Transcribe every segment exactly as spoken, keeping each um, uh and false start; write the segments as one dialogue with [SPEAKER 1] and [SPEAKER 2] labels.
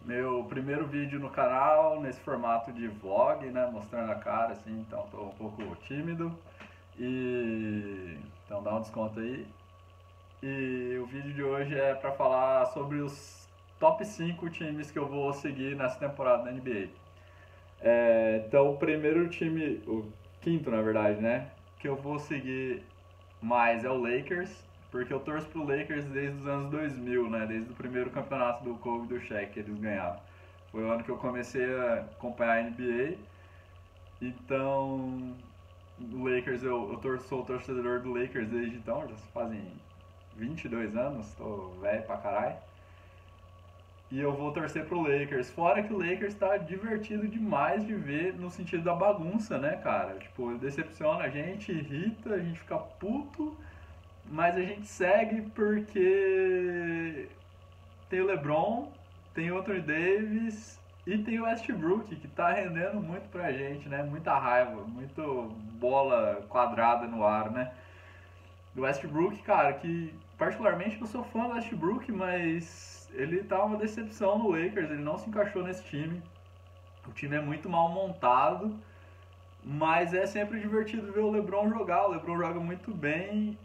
[SPEAKER 1] Meu primeiro vídeo no canal, nesse formato de vlog, né, mostrando a cara, assim, então tô um pouco tímido. E então dá um desconto aí. E o vídeo de hoje é para falar sobre os top cinco times que eu vou seguir nessa temporada da N B A. É, então o primeiro time, o quinto na verdade, né, que eu vou seguir mais é o Lakers, porque eu torço pro Lakers desde os anos dois mil, né? Desde o primeiro campeonato do Kobe e do Shaq que eles ganharam. Foi o ano que eu comecei a acompanhar a N B A. Então, o Lakers, eu, eu tor sou torcedor do Lakers desde então, já se fazem vinte e dois anos, tô velho pra caralho. E eu vou torcer pro Lakers. Fora que o Lakers tá divertido demais de ver no sentido da bagunça, né, cara? Tipo, ele decepciona a gente, irrita, a gente fica puto, mas a gente segue porque tem o LeBron, tem o Anthony Davis e tem o Westbrook, que tá rendendo muito pra gente, né? Muita raiva, muito bola quadrada no ar, né? Do Westbrook, cara, que particularmente eu sou fã do Westbrook, mas ele tá uma decepção no Lakers, ele não se encaixou nesse time. O time é muito mal montado, mas é sempre divertido ver o LeBron jogar. O LeBron joga muito bem.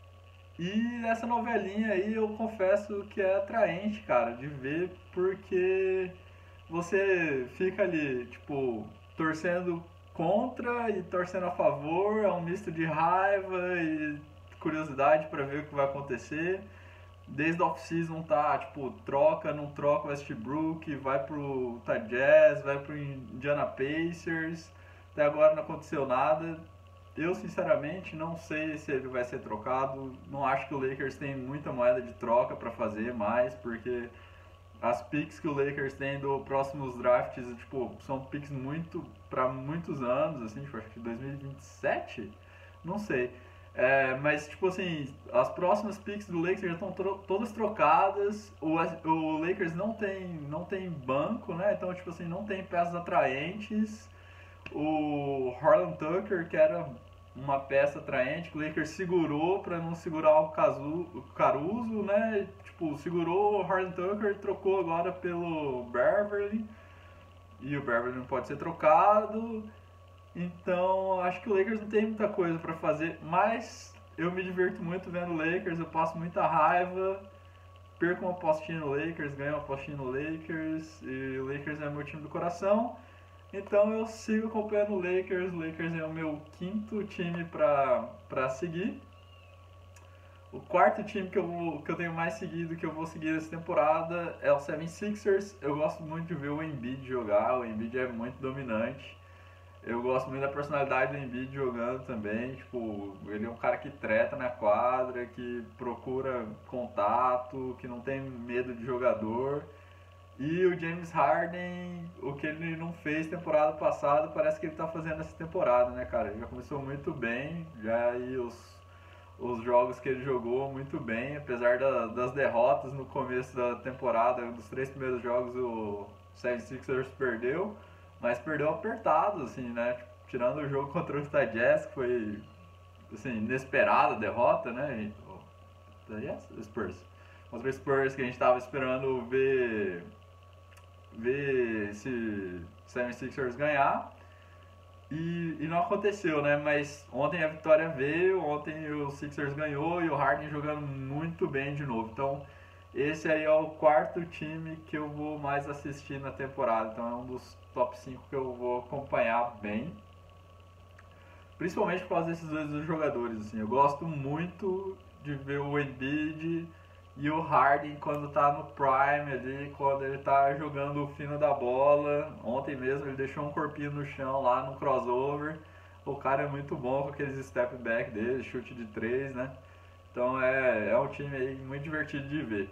[SPEAKER 1] E essa novelinha aí eu confesso que é atraente, cara, de ver, porque você fica ali, tipo, torcendo contra e torcendo a favor, é um misto de raiva e curiosidade pra ver o que vai acontecer. Desde a off-season tá, tipo, troca, não troca o Westbrook, vai pro Utah Jazz, vai pro Indiana Pacers, até agora não aconteceu nada. Eu, sinceramente, não sei se ele vai ser trocado. Não acho que o Lakers tem muita moeda de troca para fazer mais, porque as picks que o Lakers tem do próximos drafts, tipo, são picks muito para muitos anos, assim, tipo, acho que dois mil e vinte e sete, não sei. É, mas, tipo assim, as próximas picks do Lakers já estão tro todas trocadas. O, o Lakers não tem, não tem banco, né? Então, tipo assim, não tem peças atraentes. O Harlan Tucker, que era uma peça atraente, que o Lakers segurou para não segurar o Caruso, né? Tipo, segurou o Harlan Tucker e trocou agora pelo Beverly. E o Beverly não pode ser trocado. Então, acho que o Lakers não tem muita coisa para fazer, mas eu me divirto muito vendo o Lakers, eu passo muita raiva, perco uma apostinha no Lakers, ganho uma apostinha no Lakers, e o Lakers é meu time do coração. Então eu sigo acompanhando o Lakers. O Lakers é o meu quinto time pra, pra seguir. O quarto time que eu, vou, que eu tenho mais seguido, que eu vou seguir essa temporada, é o seventy sixers. Eu gosto muito de ver o Embiid jogar, o Embiid é muito dominante. Eu gosto muito da personalidade do Embiid jogando também. Tipo, ele é um cara que treta na quadra, que procura contato, que não tem medo de jogador. E o James Harden, o que ele não fez temporada passada, parece que ele tá fazendo essa temporada, né, cara? Ele já começou muito bem, já aí os, os jogos que ele jogou muito bem, apesar da, das derrotas no começo da temporada, dos três primeiros jogos o seventy sixers perdeu, mas perdeu apertado, assim, né? Tipo, tirando o jogo contra o Utah Jazz, que foi, assim, inesperada a derrota, né? O, yes, Spurs. Contra o Spurs, que a gente tava esperando ver ver esse seventy sixers ganhar e, e não aconteceu, né? Mas ontem a vitória veio, ontem o Sixers ganhou e o Harden jogando muito bem de novo. Então esse aí é o quarto time que eu vou mais assistir na temporada. Então é um dos top cinco que eu vou acompanhar bem. Principalmente por causa desses dois jogadores. Assim. Eu gosto muito de ver o Embiid e o Harden quando tá no prime ali, quando ele tá jogando o fino da bola. Ontem mesmo ele deixou um corpinho no chão lá no crossover. O cara é muito bom com aqueles step back dele, chute de três, né? Então é, é um time aí muito divertido de ver.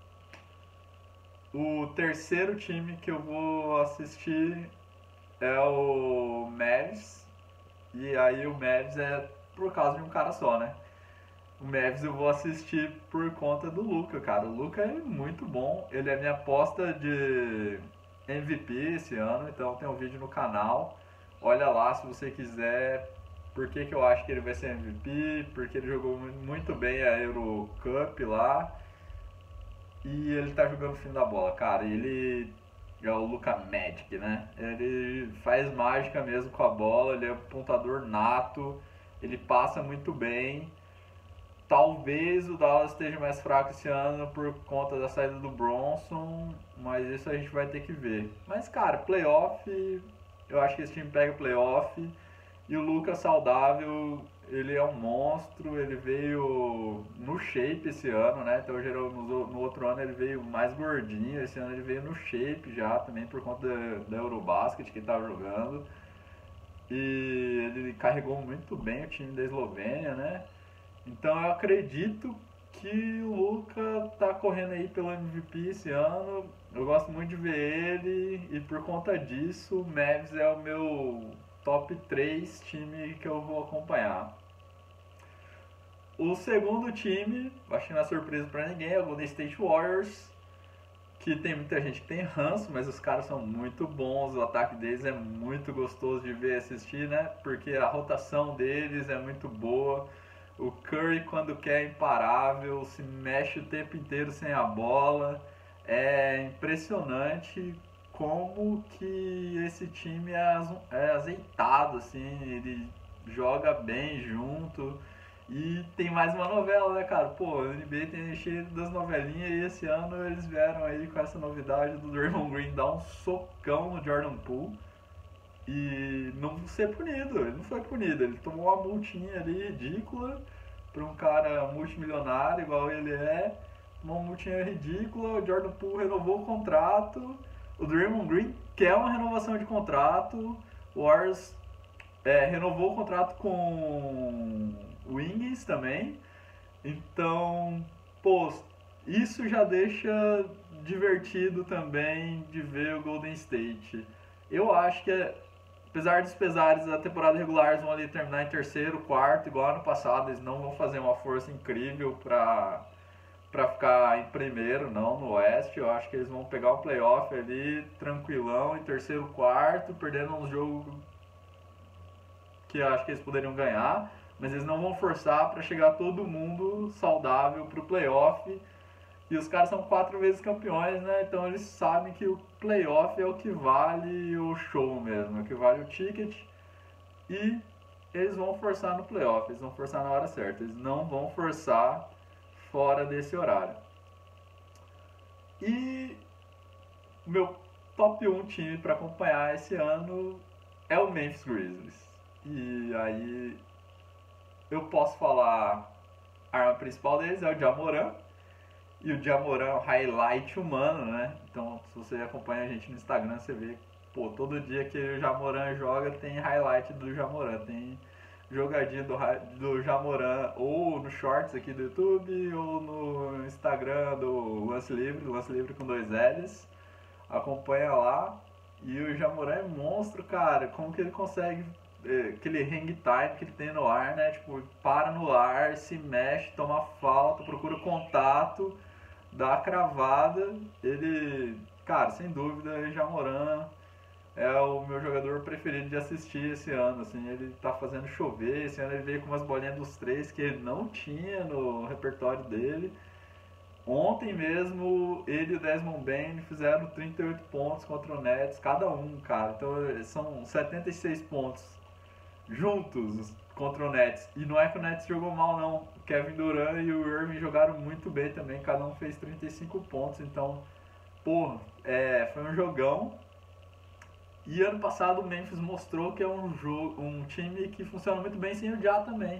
[SPEAKER 1] O terceiro time que eu vou assistir é o Mavs. E aí o Mavs é por causa de um cara só, né? O Mavs eu vou assistir por conta do Luka, cara. O Luka é muito bom. Ele é minha aposta de M V P esse ano, então tem um vídeo no canal. Olha lá se você quiser. Por que, que eu acho que ele vai ser M V P? Porque ele jogou muito bem a Eurocup lá. E ele tá jogando o fim da bola, cara. Ele é o Luka Magic, né? Ele faz mágica mesmo com a bola, ele é um pontador nato, ele passa muito bem. Talvez o Dallas esteja mais fraco esse ano por conta da saída do Bronson, mas isso a gente vai ter que ver. Mas, cara, playoff, eu acho que esse time pega playoff. E o Lucas saudável, ele é um monstro, ele veio no shape esse ano, né? Então no, no outro ano ele veio mais gordinho, esse ano ele veio no shape já, também por conta da, da Eurobasket que ele estava jogando. E ele carregou muito bem o time da Eslovênia, né? Então eu acredito que o Luka tá correndo aí pelo M V P esse ano. Eu gosto muito de ver ele e por conta disso o Mavs é o meu top três time que eu vou acompanhar. O segundo time, acho que não é surpresa pra ninguém, é o Golden State Warriors, que tem muita gente que tem ranço, mas os caras são muito bons, o ataque deles é muito gostoso de ver e assistir, né? Porque a rotação deles é muito boa. O Curry, quando quer, é imparável, se mexe o tempo inteiro sem a bola. É impressionante como que esse time é azeitado, assim, ele joga bem junto. E tem mais uma novela, né, cara? Pô, o N B A tem cheio das novelinhas e esse ano eles vieram aí com essa novidade do Draymond Green dar um socão no Jordan Poole e não ser punido. Ele não foi punido, ele tomou uma multinha ali ridícula para um cara multimilionário igual ele é. Uma multinha ridícula, o Jordan Poole renovou o contrato, o Draymond Green quer uma renovação de contrato, o Warriors é, renovou o contrato com o Wings também. Então, pô, isso já deixa divertido também de ver o Golden State. Eu acho que, apesar dos pesares da temporada regular, eles vão ali terminar em terceiro, quarto, igual ano passado, eles não vão fazer uma força incrível pra, pra ficar em primeiro, não, no Oeste. Eu acho que eles vão pegar o playoff ali, tranquilão, em terceiro, quarto, perdendo um jogo que eu acho que eles poderiam ganhar, mas eles não vão forçar para chegar todo mundo saudável pro playoff. E os caras são quatro vezes campeões, né? Então eles sabem que o playoff é o que vale o show mesmo, é o que vale o ticket. E eles vão forçar no playoff, eles vão forçar na hora certa, eles não vão forçar fora desse horário. E o meu top um time para acompanhar esse ano é o Memphis Grizzlies. E aí eu posso falar, a arma principal deles é o Ja Morant. E o Ja Morant é um highlight humano, né? Então, se você acompanha a gente no Instagram, você vê, pô, todo dia que o Ja Morant joga tem highlight do Ja Morant. Tem jogadinha do, do Ja Morant ou no Shorts aqui do YouTube ou no Instagram do Lance Livre, Lance Livre com dois L's. Acompanha lá. E o Ja Morant é monstro, cara. Como que ele consegue... aquele hang time que ele tem no ar, né? Tipo, para no ar, se mexe, toma falta, procura contato, dá a cravada. Ele, cara, sem dúvida, Ja Morant é o meu jogador preferido de assistir esse ano, assim. Ele tá fazendo chover, esse ano ele veio com umas bolinhas dos três que ele não tinha no repertório dele. Ontem mesmo, ele e o Desmond Bane fizeram trinta e oito pontos contra o Nets, cada um, cara. Então são setenta e seis pontos juntos contra o Nets. E não é que o Nets jogou mal, não. O Kevin Durant e o Irving jogaram muito bem também. Cada um fez trinta e cinco pontos. Então, pô, é, foi um jogão. E ano passado o Memphis mostrou que é um, jogo, um time que funciona muito bem sem o Ja também.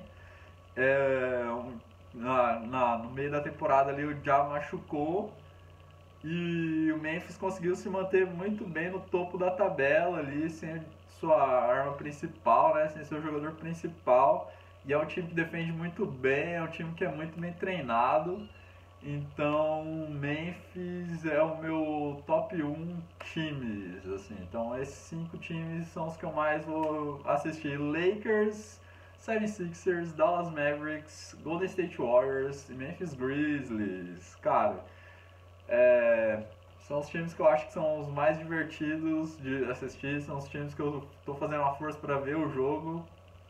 [SPEAKER 1] É, um, na, na, no meio da temporada ali o Ja machucou. E o Memphis conseguiu se manter muito bem no topo da tabela ali, sem sua arma principal, né? Sem seu jogador principal. E é um time que defende muito bem, é um time que é muito bem treinado. Então, Memphis é o meu top um times, assim. Então, esses cinco times são os que eu mais vou assistir. Lakers, setenta e seis ers, Dallas Mavericks, Golden State Warriors e Memphis Grizzlies. Cara, é, são os times que eu acho que são os mais divertidos de assistir, são os times que eu tô fazendo uma força pra ver o jogo.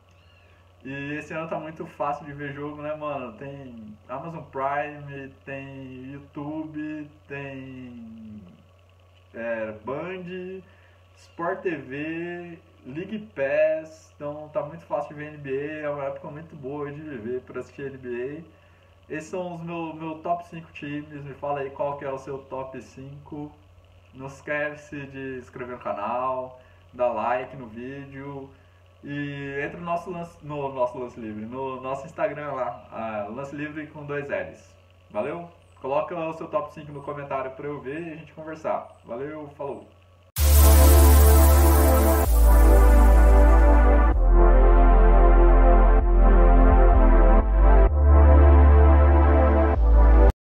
[SPEAKER 1] E esse ano tá muito fácil de ver jogo, né, mano? Tem Amazon Prime, tem YouTube, tem é, Band, Sport T V, League Pass, então tá muito fácil de ver N B A, é uma época muito boa de viver para assistir N B A. Esses são os meus meu top cinco times, me fala aí qual que é o seu top cinco. Não esquece de se inscrever no canal, dar like no vídeo e entra no nosso lance, no nosso lance livre, no nosso Instagram lá, ah, lance livre com dois L's. Valeu? Coloca o seu top cinco no comentário para eu ver e a gente conversar. Valeu, falou!